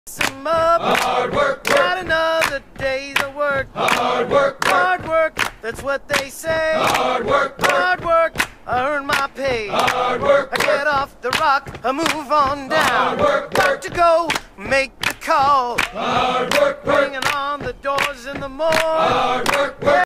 Some up. Hard work, Got another day's of work. hard work, Hard work, that's what they say. hard work, Hard work, I earn my pay. hard work, I get off the rock, I move on down. Hard work, Got to go, make the call. hard work, Bringing on the doors in the morning. hard work.